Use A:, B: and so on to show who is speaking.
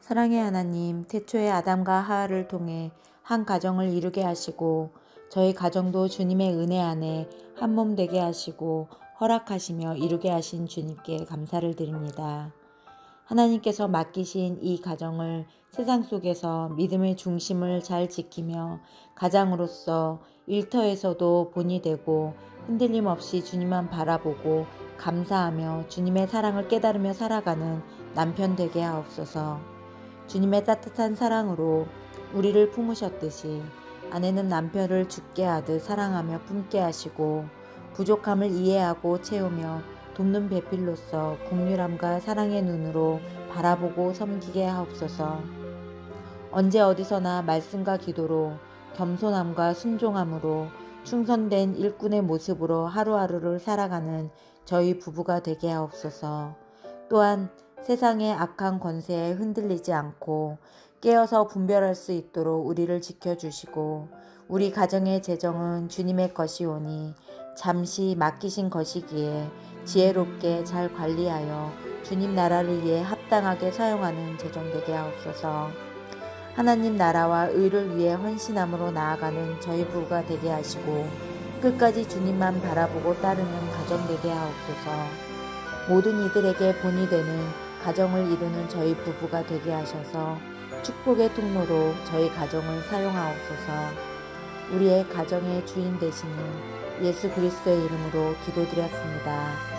A: 사랑의 하나님, 태초에 아담과 하와를 통해 한 가정을 이루게 하시고 저희 가정도 주님의 은혜 안에 한 몸 되게 하시고 허락하시며 이루게 하신 주님께 감사를 드립니다. 하나님께서 맡기신 이 가정을 세상 속에서 믿음의 중심을 잘 지키며 가장으로서 일터에서도 본이 되고 흔들림 없이 주님만 바라보고 감사하며 주님의 사랑을 깨달으며 살아가는 남편 되게 하옵소서. 주님의 따뜻한 사랑으로 우리를 품으셨듯이 아내는 남편을 죽게 하듯 사랑하며 품게 하시고 부족함을 이해하고 채우며 돕는 배필로서 긍휼함과 사랑의 눈으로 바라보고 섬기게 하옵소서. 언제 어디서나 말씀과 기도로 겸손함과 순종함으로 충성된 일꾼의 모습으로 하루하루를 살아가는 저희 부부가 되게 하옵소서. 또한 세상의 악한 권세에 흔들리지 않고 깨어서 분별할 수 있도록 우리를 지켜주시고 우리 가정의 재정은 주님의 것이오니 잠시 맡기신 것이기에 지혜롭게 잘 관리하여 주님 나라를 위해 합당하게 사용하는 재정 되게 하옵소서. 하나님 나라와 의를 위해 헌신함으로 나아가는 저희 부부가 되게 하시고 끝까지 주님만 바라보고 따르는 가정 되게 하옵소서. 모든 이들에게 본이 되는 가정을 이루는 저희 부부가 되게 하셔서 축복의 통로로 저희 가정을 사용하옵소서. 우리의 가정의 주인 되시는 예수 그리스도의 이름으로 기도드렸습니다.